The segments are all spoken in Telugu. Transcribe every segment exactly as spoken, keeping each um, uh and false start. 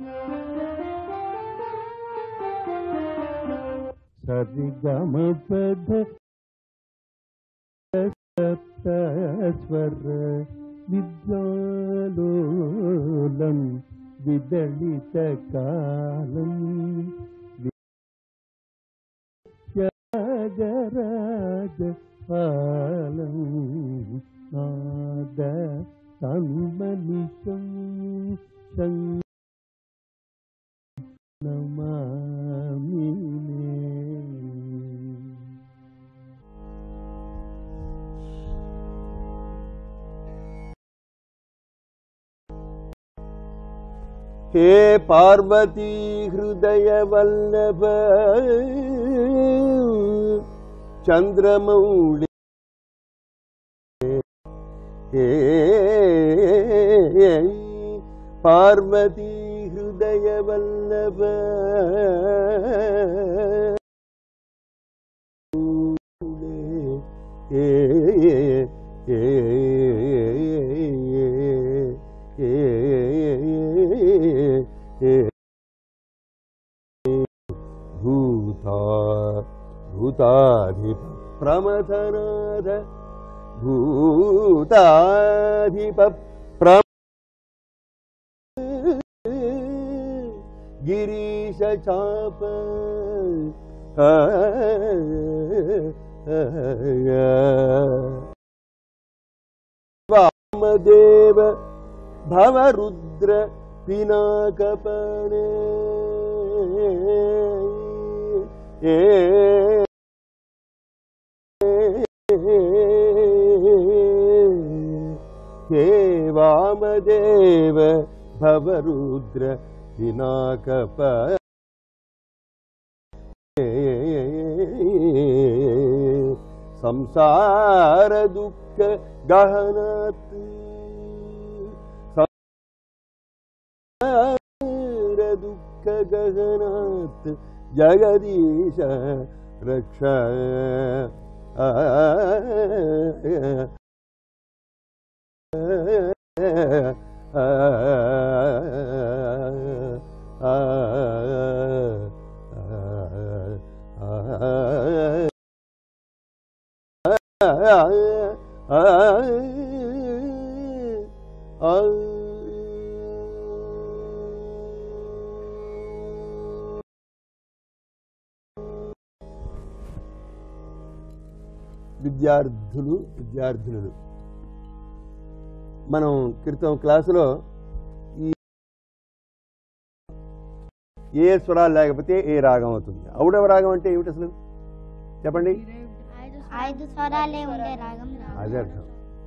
సరిగమ పద సప్తస్వర విద్యాలోలం విదళిత కాలం విద్యాగరాజ పాలం నాద సంమనిషం నమామినే. हे पार्वती हृदय वल्लभ चंद्रमौళి हे पार्वती हृदय वल्लभ हे भूता भूताधिप प्रमथनाथ भूताधिप प्रम गिरीश चाप वामदेव भवरुद्र पिनाकपणे हे वामदेव भवरुद्र पिनाकपणे संसार दुःख गहनात् दुःख गहनात् जगदीश रक्ष విద్యార్థులు విద్యార్థినులు మనం క్రితం క్లాసులో ఈ ఏ స్వరాలు లేకపోతే ఏ రాగం అవుతుంది. ఔడవ రాగం అంటే ఏమిటి అసలు చెప్పండి? ఐదు స్వరాలే ఉండే రాగం. అదే అర్థం.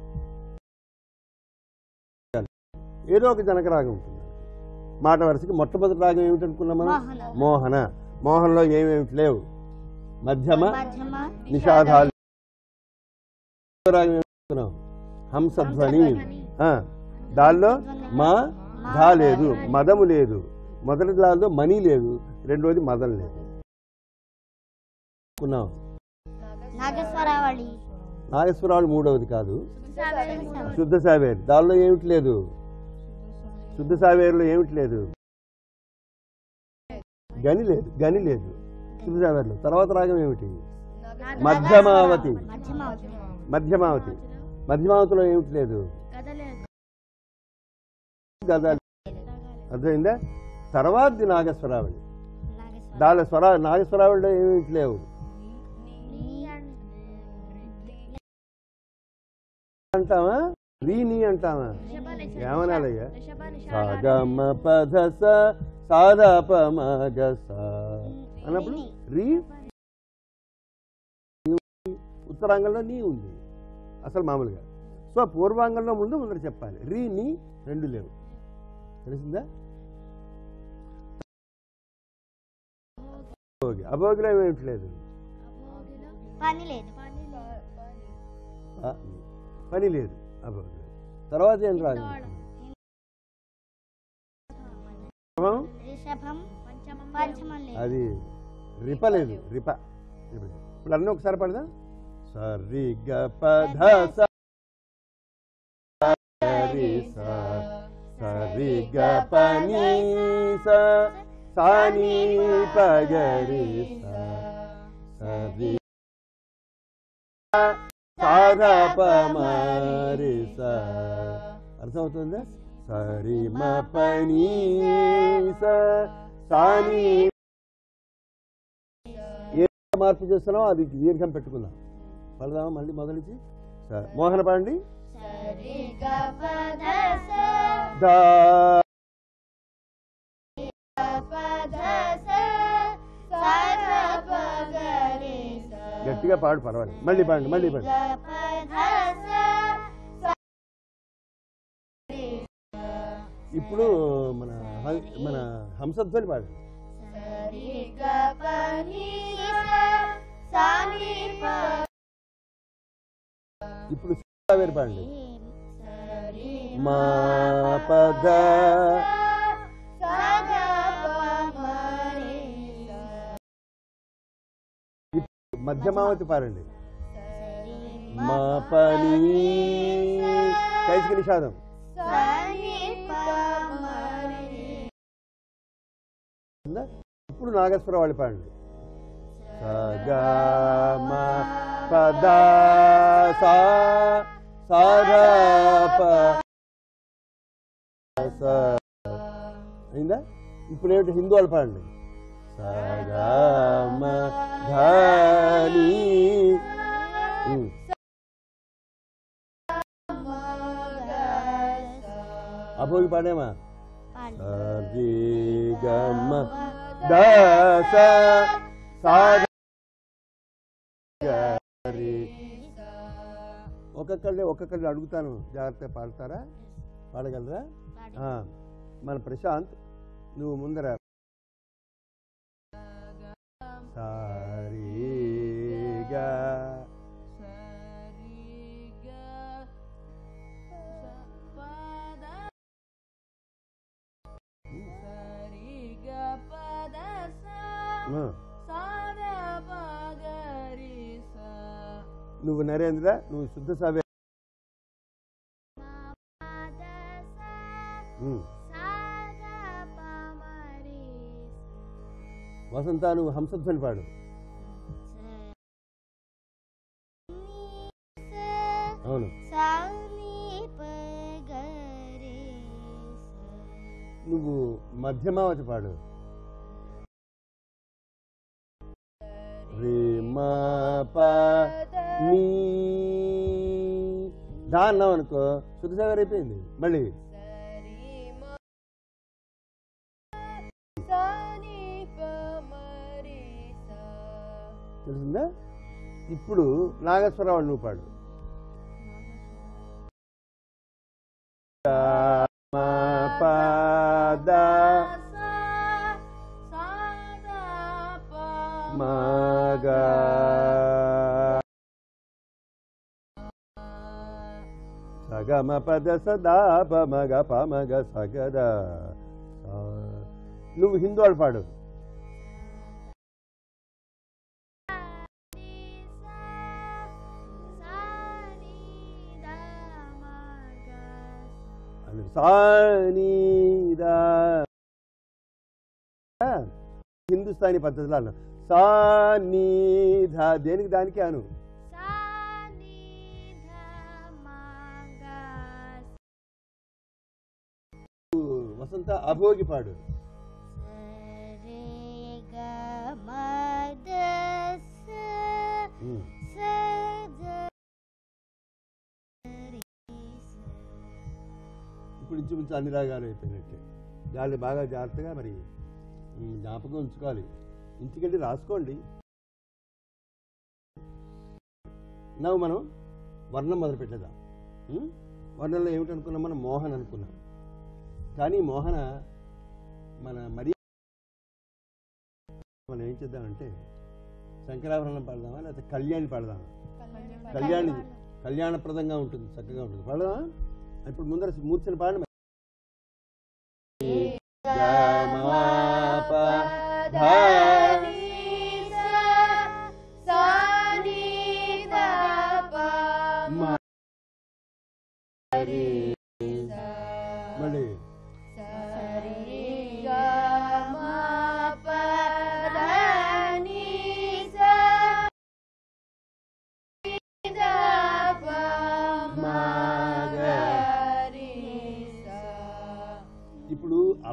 ఏదో ఒక జనక రాగం ఉంటుంది. మాట వరుసకి మొట్టమొదటి రాగం ఏమిటి అనుకున్నాం మనం? మోహన. మోహన్లో ఏమేమిటి లేవు, మధ్యమ నిషాదాలు. రాగం ఏమనుకున్నాం? హంసధ్వని. దానిలో మా ధా లేదు, మదము లేదు. మొదటి దానిలో మణి లేదు, రెండోది మదం లేదు. నాగస్వరావళి. నాగస్వరాలు మూడవది కాదు, శుద్ధ సావేరు. దానిలో ఏమిటి లేదు? శుద్ధ సావేరులో ఏమిటి లేదు? గని లేదు, గని లేదు శుద్ధ సావేరులో. తర్వాత రాగం ఏమిటి? మధ్యమావతి. మధ్యమావతి. మధ్యమావతిలో ఏమిటి లేదు? గద. అర్థమైందా? తర్వాతది నాగస్వరావళి. దాని స్వరా నాగస్వరావళిలో ఏమిటి లేవు? అంటావా? రీని అంటావా? ఏమనాలయ్యా? సాగమ పధ సాధప మగ అన్నప్పుడు రీ. ఉత్తరాంగంలో నీ ఉంది అసలు మామూలుగా. సో పూర్వాంగంలో ముందు ముందర చెప్పాలి. రీ నీ రెండు లేవు. తెలిసిందా? అభోగిలో ఏమిటి లేదు? పని లేదు అభోగిలో. తర్వాత ఏం రాదు? అది రిప లేదు. రిప. ఇప్పుడు అన్నీ ఒకసారి పడదా? సరి గ ప ధ స రి స స సరి గ పని స సాని పగరి సరి సాధ పమరి స అర్థమవుతుందా? సరి మ పని స సాని ఏ మార్పు చేస్తున్నావు అది దీర్ఘం పెట్టుకుందాం. పడదామా మళ్ళీ మొదలుచి మోహన పాండి గట్టిగా పాడు పర్వాలేదు. మళ్ళీ పాడండి మళ్ళీ పాడు. ఇప్పుడు మన మన హంసధ్వని పాడు. ఇప్పుడు వేరు పాడండి. మా పద మధ్యమావతి పాడండి. మా పని కైసిక నిషాదం. ఇప్పుడు నాగేశ్వర వాళ్ళు పాడండి. సగమ పద సా అయిందా? ఇప్పుడు ఏమిటి హిందూ వాళ్ళు పాడండి. సగమ ధని అభోగి పాడేమా? సరి గమ దస సాగరి. ఒక్కొక్కళ్ళే ఒక్కొక్కళ్ళు అడుగుతాను, జాగ్రత్తగా పాడతారా? పాడగలరా? మన ప్రశాంత్ నువ్వు ముందర సారీగా నువ్వు నరేంద్ర నువ్వు శుద్ధ సావే. వసంత నువ్వు హంసధ్వని పాడు. అవును నువ్వు మధ్యమావతి పాడు. దా అన్నావు అనుకో శుద్ధ సాగర్ అయిపోయింది. మళ్ళీ తెలిసిందా? ఇప్పుడు నాగేశ్వరరావు నువ్వు పాడు. పద మగ సగమ పద సదా పమగ పమగ సగద. నువ్వు హిందూ వాళ్ళు పాడు. హిందుస్థానీ పద్ధతిలో అన్నా సానిధ దేనికి దానికి అను. వసంత అభోగి పాడు. ఇప్పుడు ఇంచుమించు అన్ని రాగాలు అయిపోయినట్టే. గాలి బాగా జాగ్రత్తగా మరి జ్ఞాపకం ఉంచుకోవాలి. ఇంటికెళ్ళి రాసుకోండి. నవ్వు మనం వర్ణం మొదలు పెట్టేద్దాం. వర్ణంలో ఏమిటనుకున్నాం? మనం మోహన్ అనుకున్నాం. కానీ మోహన మన మరి మనం ఏం చేద్దామంటే శంకరాభరణం పాడదామా లేకపోతే కళ్యాణి పాడదామా? కళ్యాణి కళ్యాణప్రదంగా ఉంటుంది, చక్కగా ఉంటుంది. పాడదామా? ఇప్పుడు ముందర మూర్ఛన పాడి మళ్ళీ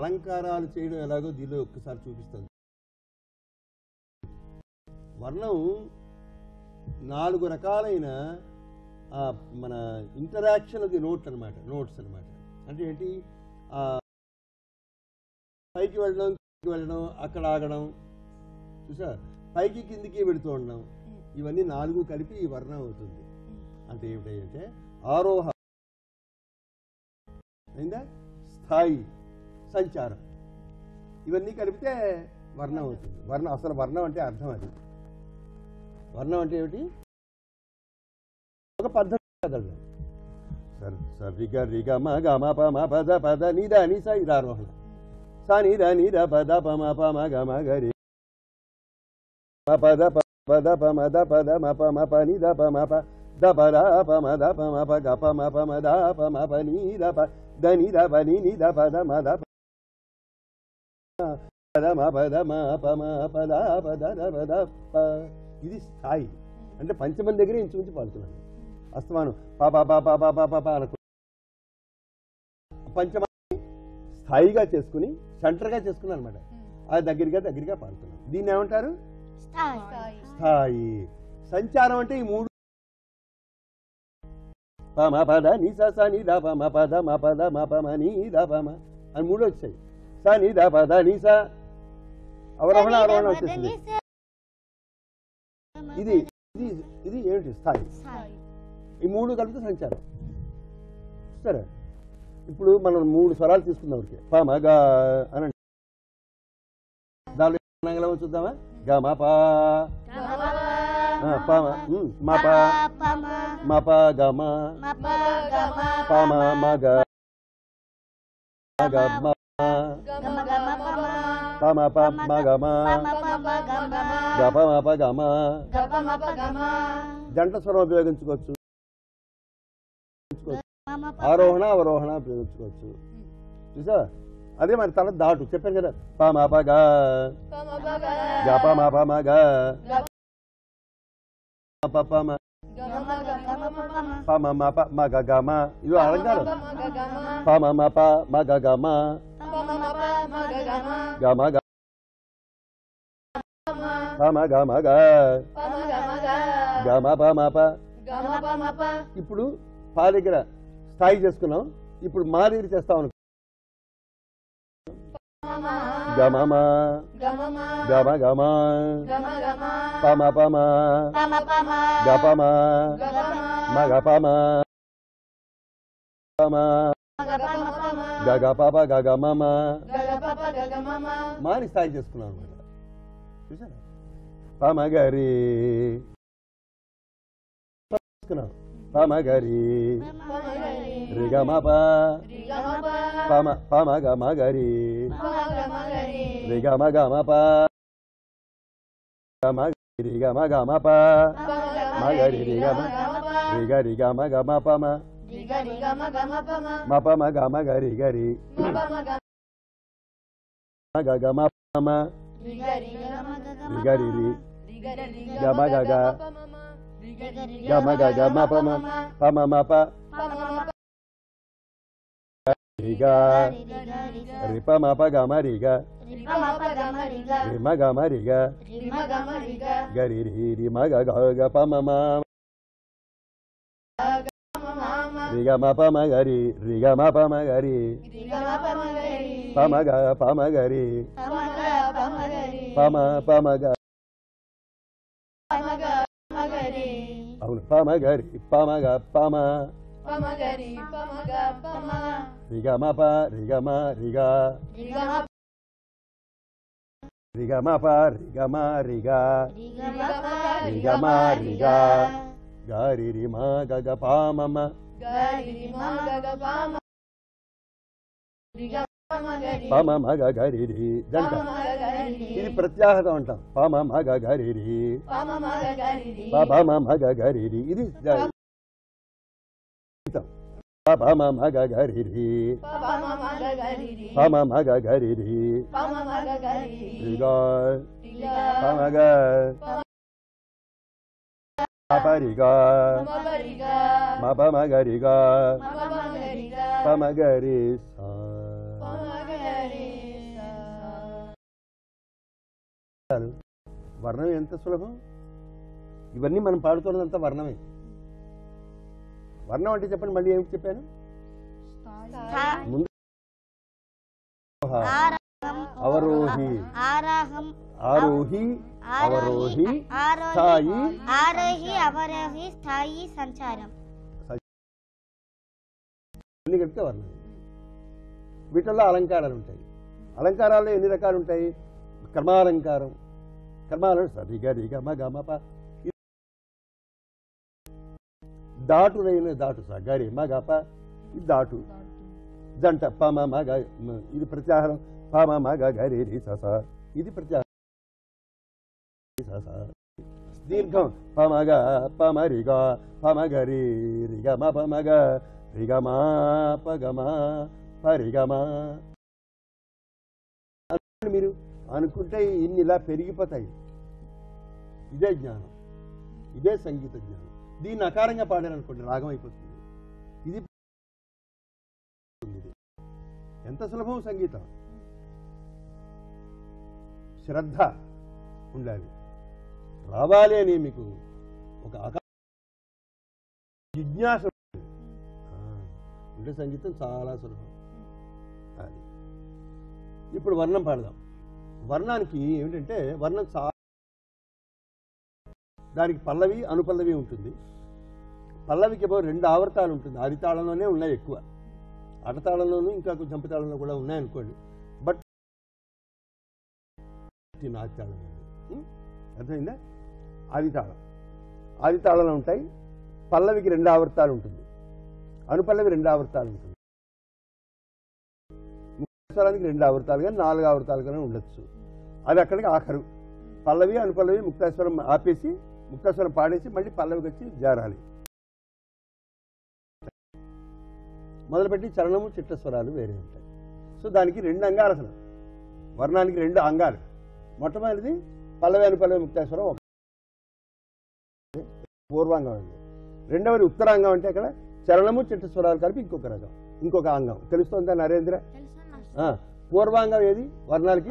అలంకారాలు చేయడం ఎలాగో దీనిలో ఒక్కసారి చూపిస్తుంది. వర్ణం నాలుగు రకాలైన మన ఇంటరాక్షన్ అది నోట్ అనమాట, నోట్స్ అనమాట. అంటే ఏంటి, పైకి వెళ్ళడం, కిందికి వెళ్ళడం, అక్కడ ఆగడం, చూసా, పైకి కిందికి వెళుతూ ఉండడం, ఇవన్నీ నాలుగు కలిపి ఈ వర్ణం అవుతుంది. అంటే ఏమిటంటే ఆరోహ అయిందా, స్థాయి, సంచారం, ఇవన్నీ కలిపితే వర్ణం అవుతుంది. వర్ణం అసలు వర్ణం అంటే అర్థం అది. వర్ణం అంటే ఏమిటి, ఒక పద్ధతి కదలడం. సర్ సరిగ రిగ మ గ మ ప మ పద పద నిద ని స ఇది ఆరోహణ. స నిద నిద పద ప మ ప మ గ మ గ రి మ పద ప పద ప మ ద పద మ ప మ ప ని ద ప మ ప ద ప ద ప మ ద ప మ ప గ ప మ ప మ ద ప మ ప ని ద ప ద ని ద ప ని ని ద ప ద మ ద ప ద మ ప ద మ ప మ ప ద ప ద ద ప ద ప. ఇది స్థాయి. అంటే పంచమం దగ్గర ఇంచుమించు పాడుతున్నాను. అస్తమానం పాప పాప పాప పాప అనుకో, పంచమాన్ని స్థాయిగా చేసుకుని సెంటర్గా చేసుకున్నాను అనమాట. అది దగ్గరగా దగ్గరగా పాడుతున్నాను. దీన్ని ఏమంటారు, స్థాయి. సంచారం అంటే ఈ మూడు, పమ పద ని స స ని ద ప మ పద మ పద మ ప మ ని ద ప మ అని మూడు వచ్చాయి. స ని ద పద ని స అవరోహణ ఆరోహణ వచ్చేసింది. ఇది ఇది ఇది ఏమిటి, స్థాయి. ఈ మూడు కలిపితే సంచారం. సరే, ఇప్పుడు మనం మూడు స్వరాలు తీసుకుందాం. ఊరికే పమగా అనండి, దానిలో చూద్దామా. గమ పా పమ మప మప గమ పమ మగ గమ పమ ప మగమ గప మప గమ. జంట స్వరం ఉపయోగించుకోవచ్చు, ఆరోహణ అవరోహణ ఉపయోగించుకోవచ్చు. చూసా, అదే మరి తల దాటు చెప్పాను కదా. పమ పగ గప మప మగ పమ పమ మప మగ గమ. ఇది అలంకారం. పమ మప మగ గమ గమ గ పమ గమ గ గమ పమ ప. ఇప్పుడు పా దగ్గర స్థాయి చేసుకున్నాం. ఇప్పుడు మా దగ్గర చేస్తాం అనుకో. గమమ గమ గమ పమ పమ గపమ మగ పమ పమ గగ పప గగమమ మాని స్థాయి చేసుకున్నాం అనమాట. చూసారా, పమగరి పమగరి రిగమప పమ పమగ మగరి రిగమ గమప రిగమ గమప మగరి రిగమ రిగ రిగమ గమ పమ మప మగ మగరి గరి మగ గమ పమ రిగరి రి గమ గగ గమ గ గమ పమ పమ మప రిగ రిప మప గమ రిగ రిమ గమ రిగ గరి రి రిమ గ గ పమ మ రిగ మ పమ గరి రిగ మ పమ గరి పమ గ పమ గరి పమ పమ గ. అవును, పమ గరి పమ గ పమ రిగ మ ప రిగ మ రిగ రిగ మ ప రిగ మ రిగ రిగ మ రిగ గరి రి మ గ గ పమ మ పమ మగ గరి రి జంట. ఇది ప్రత్యాహతం అంటాం. పమ మగ గరి రి పమ మగ గరి రి. ఇది పమ మగ గరి రి పమ మగ గరి రి రిగ పమగ పరిగ మప మగరిగ పమగరి సా. వర్ణం ఎంత సులభం. ఇవన్నీ మనం పాడుతున్నదంతా వర్ణమే. వర్ణం అంటే చెప్పండి మళ్ళీ ఏమిటి చెప్పాను ముందు. అవరోహి ఆరోహి అవరోహి స్థాయి ఆరోహి అవరోహి స్థాయి సంచారం అన్ని కలిపితే వర్ణం. వీటిల్లో అలంకారాలు ఉంటాయి. అలంకారాల్లో ఎన్ని రకాలు ఉంటాయి? కర్మాలంకారం. కర్మాలను సరిగా రిగా మ గ మ ప. దాటునైన దాటు స గరి మ గ ప. ఇది దాటు. జంట ప మ మ గ. ఇది ప్రత్యాహారం. ప మ మ గ గరి రి స స. ఇది ప్రత్యాహారం. దీర్ఘం ప మ గ ప మ రి గ ప మ గ రి రి గ మ ప మ గ రి గ మ ప గ మ ప రి గ మ. మీరు అనుకుంటే ఇన్ని ఇలా పెరిగిపోతాయి. ఇదే జ్ఞానం, ఇదే సంగీత జ్ఞానం. దీన్ని అకారంగా పాడారనుకోండి రాగం అయిపోతుంది. ఇది ఎంత సులభం సంగీతం. శ్రద్ధ ఉండాలి. రావాలి అని మీకు ఒక జిజ్ఞాస ఉంటే సంగీతం చాలా సులభం. అది ఇప్పుడు వర్ణం పాడదాం. వర్ణానికి ఏమిటంటే వర్ణం చాలా దానికి పల్లవి అనుపల్లవి ఉంటుంది. పల్లవికి ఏమో రెండు ఆవర్తాలు ఉంటుంది. ఆది తాళంలోనే ఉన్నాయి ఎక్కువ, అటతాళంలోనూ ఇంకా కొంచెం జంపతాళంలో కూడా ఉన్నాయనుకోండి. బట్ నాది తాళం అర్థమైందా? ఆది తాళం ఆది తాళంలో ఉంటాయి. పల్లవికి రెండు ఆవర్తాలు ఉంటుంది, అనుపల్లవి రెండు ఆవర్తాలు ఉంటుంది. ముక్తాస్వరానికి రెండు ఆవర్తాలు కానీ నాలుగు ఆవర్తాలు కానీ ఉండొచ్చు. అది అక్కడికి ఆఖరు. పల్లవి అనుపల్లవి ముక్తాస్వరం ఆపేసి ముక్తాస్వరం పాడేసి మళ్ళీ పల్లవికి వచ్చి జారాలి. మొదలుపెట్టి చరణము చిట్టస్వరాలు వేరే ఉంటాయి. సో దానికి రెండు అంగాలు. అసలు వర్ణానికి రెండు అంగాలు. మొట్టమొదటిది పల్లవి అనుపల్లవి ముక్తాస్వరం ఒక పూర్వాంగం అండి. రెండవది ఉత్తరాంగం అంటే అక్కడ చరణము చిట్టస్వరాలు కలిపి ఇంకొక రకం, ఇంకొక అంగం. తెలుస్తుందా నరేంద్ర? పూర్వాంగం ఏది వర్ణాలకి?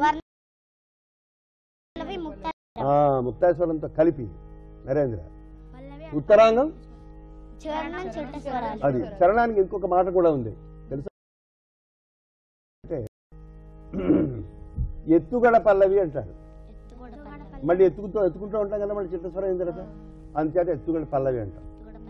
ముక్తాస్వరంతో కలిపి నరేంద్ర. ఉత్తరాంగం అది. చరణానికి ఇంకొక మాట కూడా ఉంది తెలుసా? అంటే ఎత్తుగడ పల్లవి అంటారు. మళ్ళీ ఎత్తుకుతూ ఎత్తుకుంటూ ఉంటాం కదా మళ్ళీ చిట్టస్వరం అయిన తర్వాత, అంతేత ఎత్తుగడ పల్లవి అంటాం.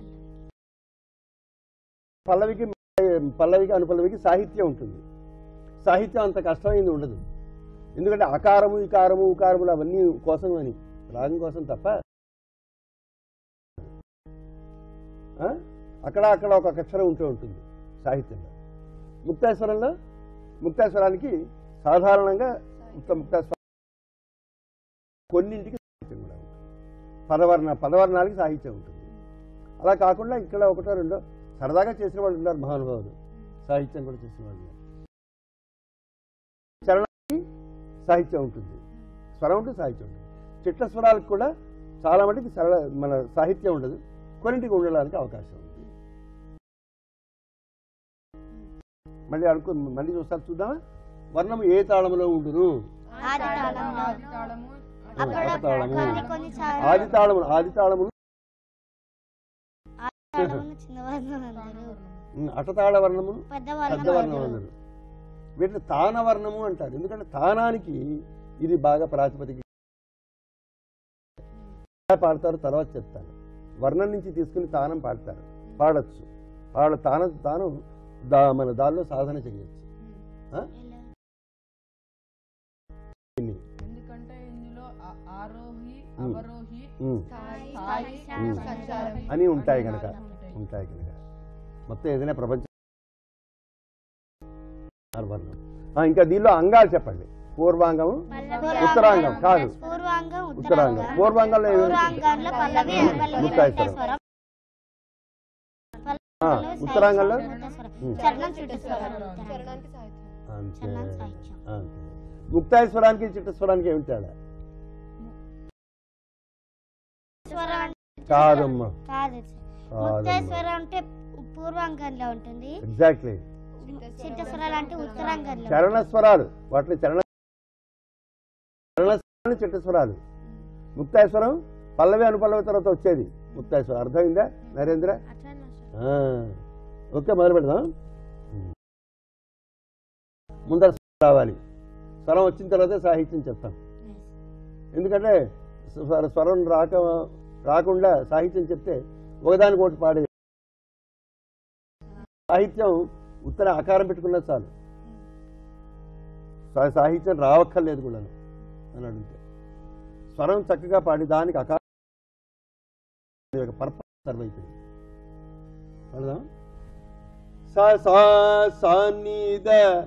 పల్లవికి పల్లవికి అనుపల్లవికి సాహిత్యం ఉంటుంది. సాహిత్యం అంత కష్టమైంది ఉండదు. ఎందుకంటే అకారము ఇకారము ఉకారములు అవన్నీ కోసం అని, రాగం కోసం తప్ప. అక్కడ అక్కడ ఒక అక్షరం ఉంటూ ఉంటుంది సాహిత్యంలో. ముక్తాస్వరంలో ముక్తాస్వరానికి సాధారణంగా ముక్తాస్వరం కొన్నింటికి సాహిత్యం కూడా ఉంటుంది. పదవర్ణ పదవర్ణాలకి సాహిత్యం ఉంటుంది. అలా కాకుండా ఇక్కడ ఒకటో రెండో సరదాగా చేసిన వాళ్ళు ఉన్నారు మహానుభావులు, సాహిత్యం కూడా చేసిన వాళ్ళు. చరణానికి సాహిత్యం ఉంటుంది, స్వరం ఉంటుంది, సాహిత్యం ఉంటుంది. చిట్ల స్వరాలకు కూడా చాలా మటుకు సరళ మన సాహిత్యం ఉండదు, కొన్నింటికి ఉండడానికి అవకాశం ఉంది. మళ్ళీ అనుకో మళ్ళీ చూస్తారు చూద్దామా? వర్ణము ఏ తాళములో ఉండును? ఆది తాళము. ఆది తాళము ఆది తాళములు అటతాళ వర్ణము పెద్ద వర్ణం అందరు. వీటిని తాన వర్ణము అంటారు. ఎందుకంటే తానానికి ఇది బాగా ప్రాతిపదిక. పాడతారు తర్వాత చెప్తాను. వర్ణం నుంచి తీసుకుని తానం పాడతారు, పాడచ్చు. పాడ తాన తాను దా మన దానిలో సాధన చేయొచ్చు. ఎందుకంటే ఇందులో ఆరోహి అవరోహి అని ఉంటాయి కనుక ఉంటాయి కనుక మొత్తం ఏదైనా ప్రపంచం. ఇంకా దీనిలో అంగాలు చెప్పండి. పూర్వాంగం ఉత్తరాంగం కాదు, ఉత్తరాంగం. పూర్వాంగంలో ముక్తాస్వరం, ఉత్తరాంగంలో అంతే అంతే. ముక్తాస్వరానికి చిట్టస్వరానికి ఏమి తేడా? కాదమ్మా, అంటే పూర్వాంగంలో ఉంటుంది. ఎగ్జాక్ట్లీ. చిట్టస్వరాలు అంటే ఉత్తరాంగంలో. చరణ స్వరాలు వాటిని చరణ చరణ చిట్టస్వరాలు. ముక్తాస్వరం పల్లవి అనుపల్లవి తర్వాత వచ్చేది ముక్తాస్వరం. అర్థమైందా నరేంద్ర? ఓకే, మొదలు పెడదాం. ముందర రావాలి, స్వరం వచ్చిన తర్వాత సాహిత్యం చెప్తాం. ఎందుకంటే స్వరం రాక రాకుండా సాహిత్యం చెప్తే ఒకదానికి ఒకటి పాడే. సాహిత్యం ఉత్తర ఆకారం పెట్టుకున్నా చాలు, సాహిత్యం రావక్కర్లేదు కూడా అని అడిగితే. స్వరం చక్కగా పాడి దానికి ఆకారం పర్పస్ సర్వ్ అయిపోయింది. పడదాం. సా సా సా ని ద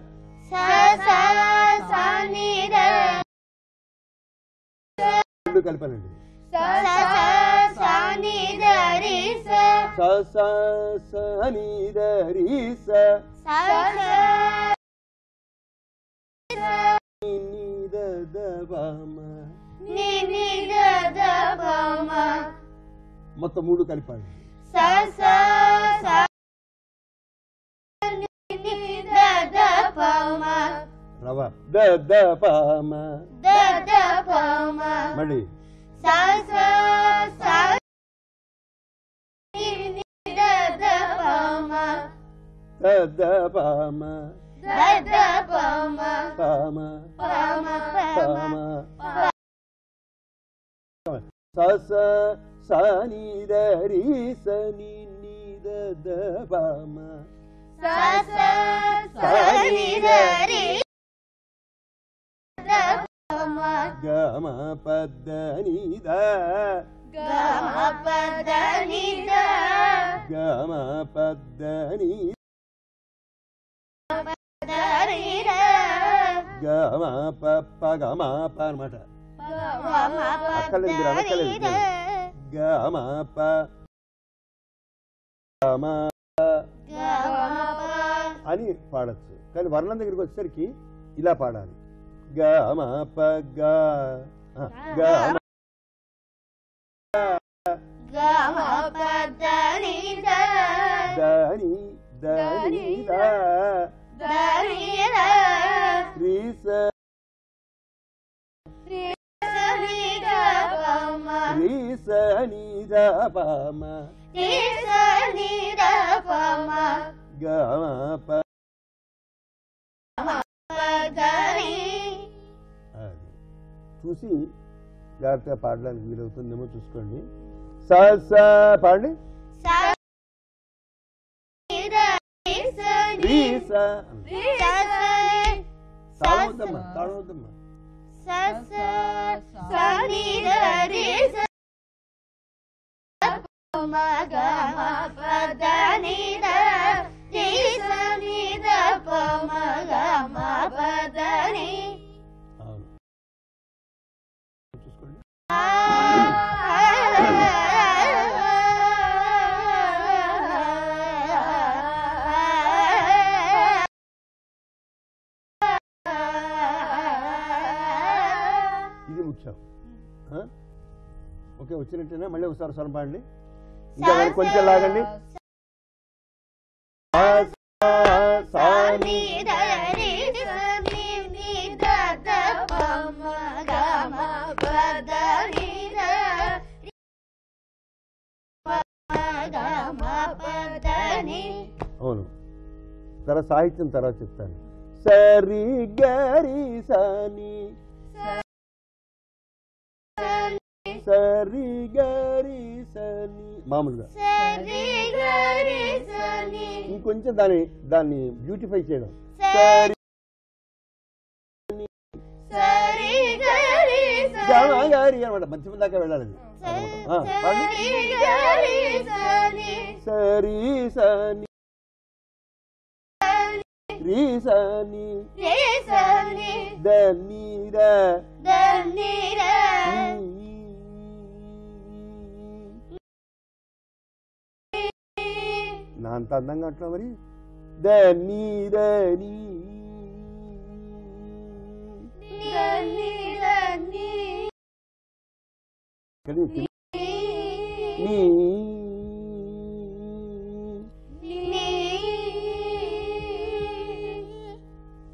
రెండు కలిపానండి. సా సా ని ద రి స మొత్తం మూడు కలిపాడు. రవ ద ద పమ మళ్ళీ ద ద పమ పమ పమ స స స ని ద రి స ని ని ద ద పమ స స స ని ద రి ద పమ గ మ ప ద ని ద గ మ ప ద ని ద గ మ ప ద ని గ మ ప ప గ మ ప అన్నమాట. అక్కర్లేదు అక్కర్లేదు. గ మ ప గ మ అని పాడచ్చు. కానీ వర్ణం దగ్గరికి వచ్చేసరికి ఇలా పాడాలి. గ మ ప గ గ దని దని ద శ్రీ స శ్రీ స ని ద పమ గ మ ప చూసి జాగ్రత్తగా పాడడానికి వీలవుతుందేమో చూసుకోండి. స స పాడండి. తాళవద్దమ్మా తాళవద్దమ్మా చూసుకోండి. ఇది ముఖ్యం. ఓకే, వచ్చినట్టేనా? మళ్ళీ ఒకసారి స్వరం పాడండి. ఇంకా కొంచెం లాగండి. అవును, తర్వాత సాహిత్యం తర్వాత చెప్తాను. సరి గరి సని సరి గరి సని మామూలుగా ఇంకొంచెం దాన్ని దాన్ని బ్యూటిఫై చేయడం. సరి గారి అనమాట, మధ్యమ దాకా వెళ్ళాలి. సరి సని రి సని దని ర నా అంత అందంగా అంటున్నా మరి. దని దని నీ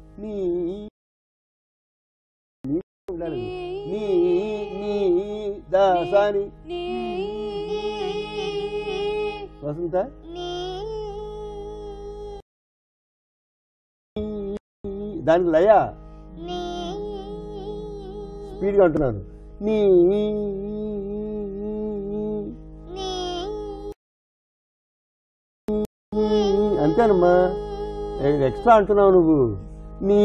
నీ దా సాని వసంత దానికి లయ స్పీడ్గా అంటున్నాను నీ అంతేనమ్మా ఎక్స్ట్రా అంటున్నావు నువ్వు నీ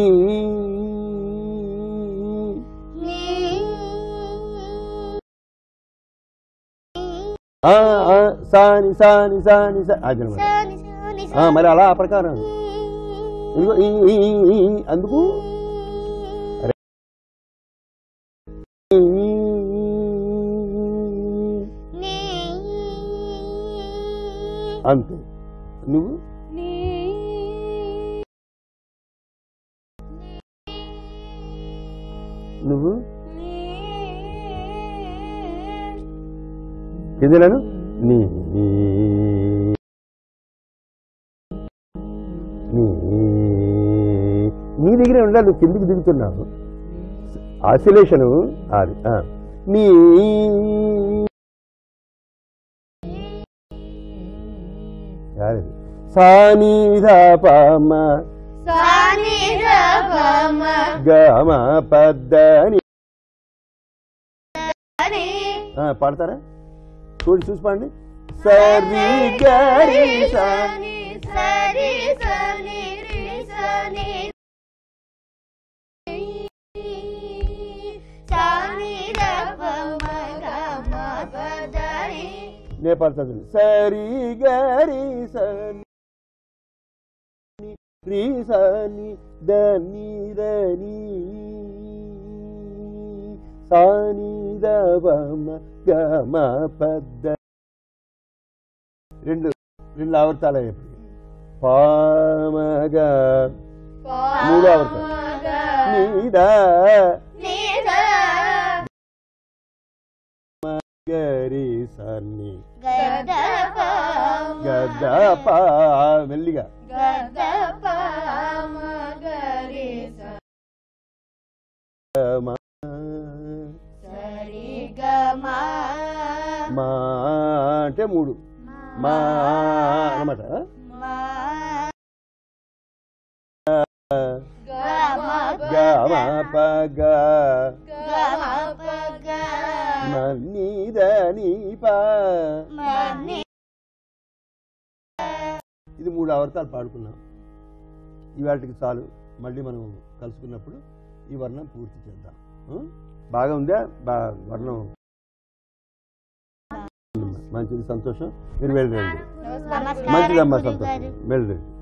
సాని సాని సాని అదనమాట మరి అలా ఆ ప్రకారం అందుకు అంతే నువ్వు నువ్వు కిందలను నీ నీ దగ్గరే ఉండాలి నువ్వు కిందికి దిగుతున్నావు ఆసిలేషను అది నీ సాని పమ గమ పద్దని పాడతారా చూడు చూసి పాడండి సరి గరి సని సరి సని రి సని సని ర పమ గమ పదని నే పాడతాను సరి గరి సని రి సని దని దని సాని దమ గమ పద్ద రెండు రెండు ఆవర్తాలు అయినప్పుడు పామగ మూడు ఆవర్తాలు నీద గరి సన్ని గద పా మెల్లిగా మా అంటే మూడు మా అన్నమాట గమ పగ మన్నిదని పా ఇది మూడు ఆవర్తాలు పాడుకున్నాం ఇవాటికి చాలు మళ్ళీ మనం కలుసుకున్నప్పుడు ఈ వర్ణం పూర్తి చేద్దాం బాగా ఉందా బా వర్ణం మంచిది సంతోషం మీరు వెళ్ళండి మంచిదమ్మా సంతోషం వెళ్ళండి